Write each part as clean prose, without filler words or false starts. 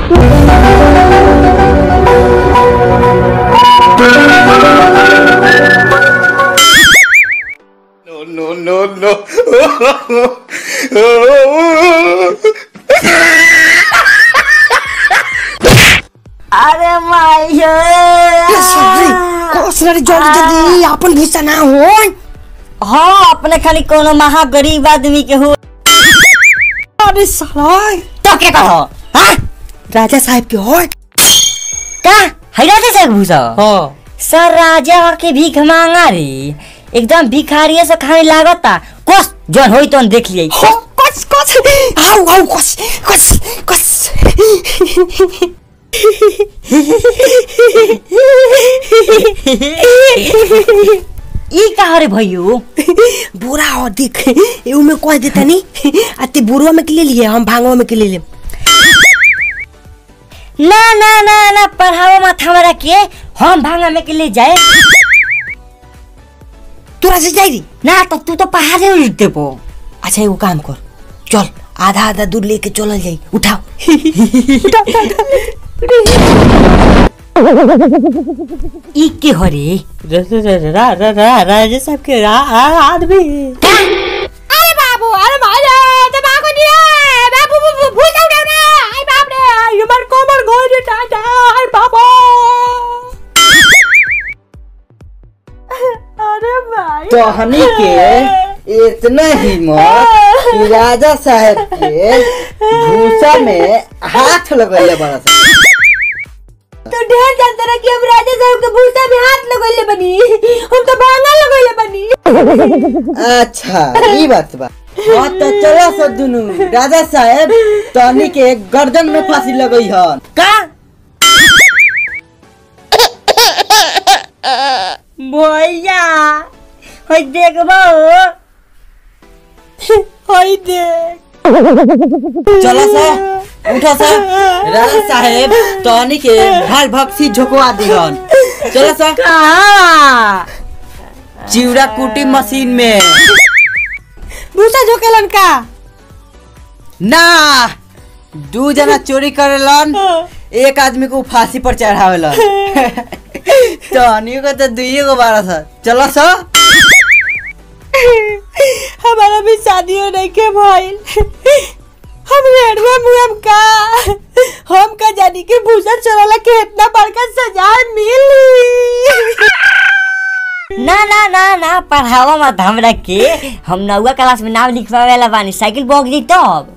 No, no, no. अरे माया जल्दी जल्दी अपन भूसा ना हो। हाँ अपने खाली कोनो महा गरीब आदमी के हो। अरे साला तो क्या कहो? हाँ राजा साहब के हो का है राजा साहब भूसा? हाँ सर राजा के भीख मांगा रे एकदम भिखारी से खाने लागता कस जन होई तो देख लिए कस कस आओ आओ कस कस कस ई का रे भइयो बुरा हो देख एऊ में कह देता नहीं अति बुरवा में के ले लिए हम भांगवा में के ले ले ना ना ना ना पढ़ावा माथा में रखे हम भांगा में के ले जाए तोरा से जाई ना तो तू तो पहाड़े उड़ते पो। अच्छा एगो काम कर चल आधा आधा दूर लेके चलल जाई उठाओ ई के हरे राजा साहब के आदमी। अरे बाबू अरे मारे तो बाबू दिया बाबू भूल जाओ ना आई बाप रे ये मर कोमर गोरी टाटा आई बाबू। अरे भाई तो हनी के इतना हिम्मत कि राजा साहब के भूसा में हाथ लगैले बड़ा सा। तो ढेर जानता रहा कि हम राजा साहब के भूसा में हाथ लगैले बनी हम तो भांगा लगैले बनी। अच्छा ई बात बा। हाँ तो चलो सब दुनू राजा साहब तहनी के गर्दन में फांसी लगई हन का भैया होय देखबो होय देख चलो सा उठो सा राजा साहब तहनी के भाल भक्सी झोकवा दिहन। चलो सा कहाँ चिवड़ा कुटी मशीन में भूसा झोकेलन का ना दू जना चोरी करेलन एक आदमी को फांसी पर चढ़ावेलन तहनी को तो दुइये को बारह सा। चलो सा हमारा भी शादियों नहीं के भइल हम रेडवा मुआम का हम का जानी के भूसा चोरला के इतना बड़का सजा मिली। ना ना ना ना पढ़ावा मत हमरा के हम नौवा क्लास में नाम लिखवावे वाला बानी साइकिल बोक दी तब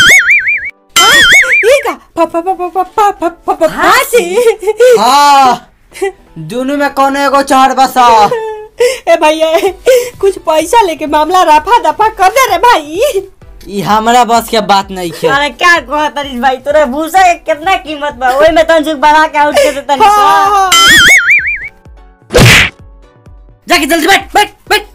ई का फांसी। हाँ दोनों में कौन एगो चढ़ बसा। ए भैया कुछ पैसा लेके मामला रफा दफा कर दे रे भाई। ई हमरा बस के बात नहीं है। अरे क्या कहत तरीस भाई तोरे भूसा के कितना कीमत बा ओई में तन बढ़ा के आउट कर देता नहीं जाके जल्दी बैठ बैठ बैठ।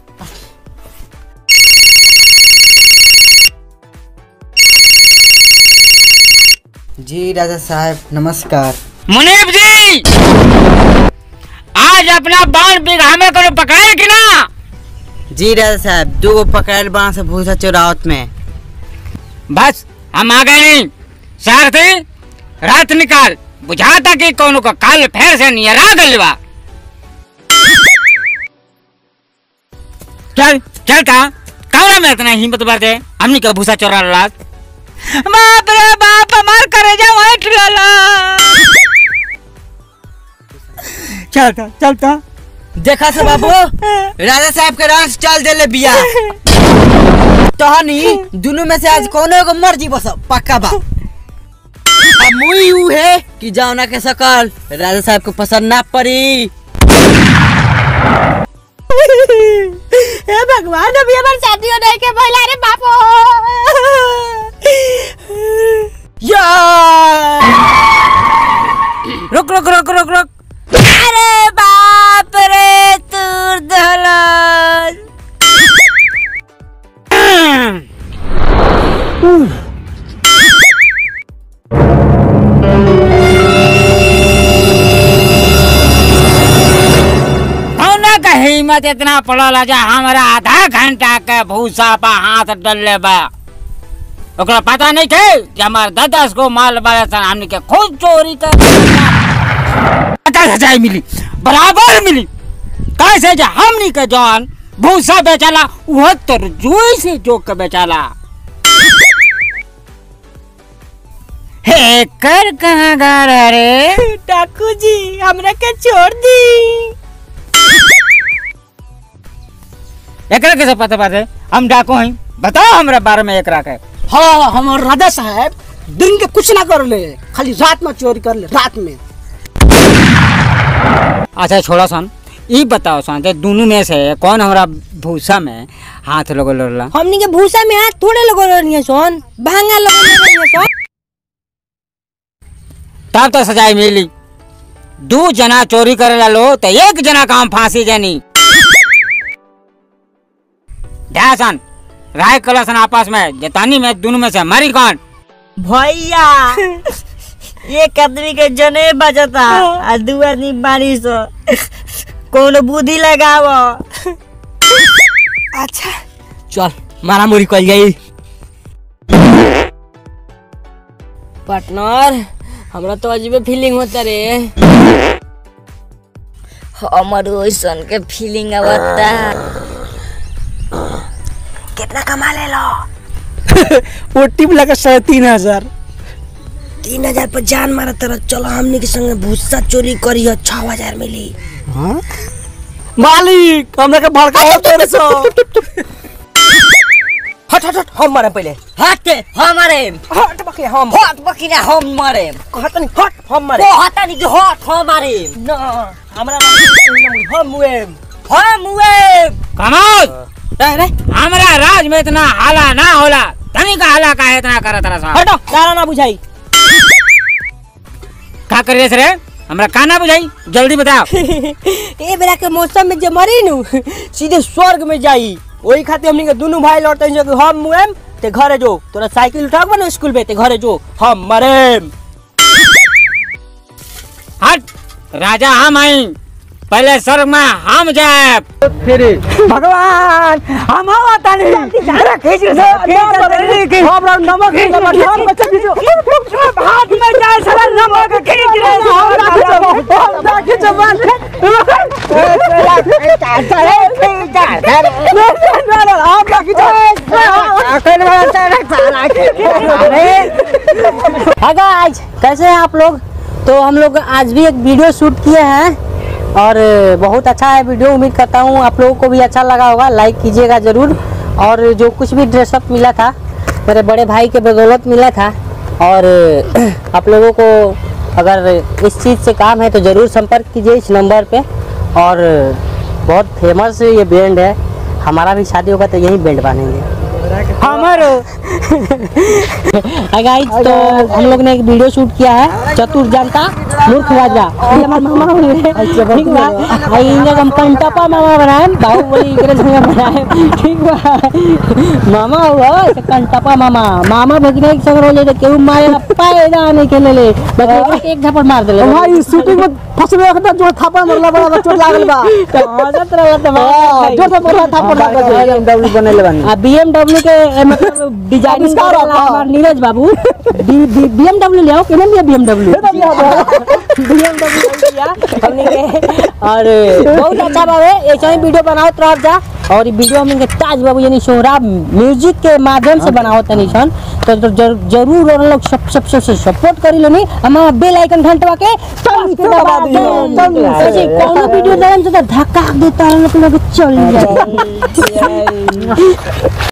जी राजा साहब नमस्कार। मुनीब जी आज अपना बाण बिगहा में करो पकड़े कि ना? जी राजा साहब दो पकड़ल बाण से भूसा चोरावत में। बस हम आ गए नहीं सारथी रात निकाल बुझाता कि कोनो का काल फेर से नियरा गलवा। चल चल कौन में इतना हिम्मत बाटे हमनी का भूसा चोरा लात। बाप रे बाप हमार करेजा वाइट लाला। चलता चलता देखा से बाबू राजा साहब के राज चल देले बिया तहनी दोनों में से आज कोनो एगो मर्जी बस पक्का बा। अब मुई यू है कि जाओना के सकल राजा साहब को पसंद ना पड़ी। हे भगवान अभी हमार शादी नहीं के भइला रे बापू। या रुक रुक रुक रुक रुक। अरे बाप रे तूर दहलन का हिम्मत इतना पड़ल जा हमारा आधा घंटा के भूसा पा हाथ डले बा। ओकरा पता नहीं थे कि हमारे 10 को माल वाले सन हमने के खुद चोरी कर 50,000 मिली बराबर मिली। कैसे जो हमने के जवान भूसा बेचाला वह तो जुई से जोक के बेचाला। हे कर कहाँ गा रहा रे? डाकू जी हमरा के छोड़ दी। एकरा कैसे पता बात है? हम डाकू हैं, बताओ हमरा बारे में एकरा के। हाँ हमार राजा साहब दिन के कुछ ना कर ले, खाली रात में चोरी कर ले, रात में। अच्छा छोड़ा सन, ये बताओ सन कि दोनों में से कौन हमरा भूसा में हाथ लगो लड़ला? हमनी के भूसा में हाथ थोड़े लगो रहनी सोन, भांगा लगो रहनी सोन। तब तो सजाई मिली। 2 जना चोरी करेला लो तो 1 जना काम फांसी जानी। ध्यान राय कलसन आपस में जतानी में दोनों में से मरी कौन? भैया एक आदमी के जने बजता आ 2 आदमी बारिश कौन बुद्धि लगाव। अच्छा चल मारा मुरी कल गई। पार्टनर हमरा तो अजीब फीलिंग होता रे। हमर ओइसन के फीलिंग आवता। कितना कमा ले लो? वो टिप लगा 3,500। 3,000 पर जान मारा तरह। चलो हमने के संग भूसा चोरी करी है, 6,000 मिली। हाँ मालिक हमरा के भड़का तेरे सो। हट हट हट हम मारे पहले। हट हमारे हट बके हम। हट बकिना हम मारे। कहत नहीं हट हम मारे। ओ हटा नहीं कि हट हमारे ना हमरा हम मुए। हम हुए कमोद रे हमरा राज में इतना हाला ना होला, तनी का हाला का इतना करत रहा। हटो तारा ना बुझाई। का करिए रे? हमरा का ना बुझाई, जल्दी बताओ। ए बेरा के मौसम में जे मरी नु सीधे स्वर्ग में जाई। वही खातिर हमनी के दोनों भाई लौटते हैं जो हम मुएम ते घरे जो। तोरा साइकिल उठाओ ना स्कूल पे ते घरे जो हम मरेम। हट राजा हम आई, पहले स्वर्ग में हम जाए। भगवान हम आवता नहीं। अरे खींच रे हमरा नमक खींच हम बच्चा खींचो हाथ में जाए साला नमक खींच रे हमरा खींच बस गाइस कैसे हैं आप लोग? तो हम लोग आज भी एक वीडियो शूट किए हैं और बहुत अच्छा है वीडियो। उम्मीद करता हूँ आप लोगों को भी अच्छा लगा होगा, लाइक कीजिएगा ज़रूर। और जो कुछ भी ड्रेसअप मिला था मेरे बड़े भाई के बदौलत मिला था। और आप लोगों को अगर इस चीज़ से काम है तो ज़रूर संपर्क कीजिए इस नंबर पे। और बहुत फेमस ये बैंड है, हमारा भी शादी होगा तो यही बैंड बनेंगे हमारो। गाइस तो हम लोग ने एक वीडियो शूट किया है, चतुर जनता मूर्ख राजा। ये हमारे मामा हुए, ठीक बा। आई इनका हम कंटपा मामा बनाए, बाहुबली एकरे संगे बनाए, ठीक बा। मामा हुआ कंटपा मामा, मामा भगने के संग रोले तो केहू मारे पैदा नहीं खेले ले, बस एक झपट मार देले भाई। शूटिंग में फसवे एकटा जो थापा मारला बड़ा चोट लागल बा। तो हजत रहत बा जो से बड़ा थापा लागल। BMW बनेले बानी आ BMW के मतलब डिजाइनिंग वाला हमार नीरज बाबू। BMW ले आओ, केने लिए BMW लिया हमने के। और बहुत अच्छा बाबे ऐसा ही वीडियो बनाओ रह जा। और ये वीडियो हमने ताज बाबू यानी सोहराब म्यूजिक के माध्यम से बनाओ तनी सन। तो जरूर और लोग सब सपोर्ट करी लोनी। हम बेल आइकन घंटवा के दबा दे। ऐसे कोनो वीडियो देन तो धक्का देता है लोग चल जाए।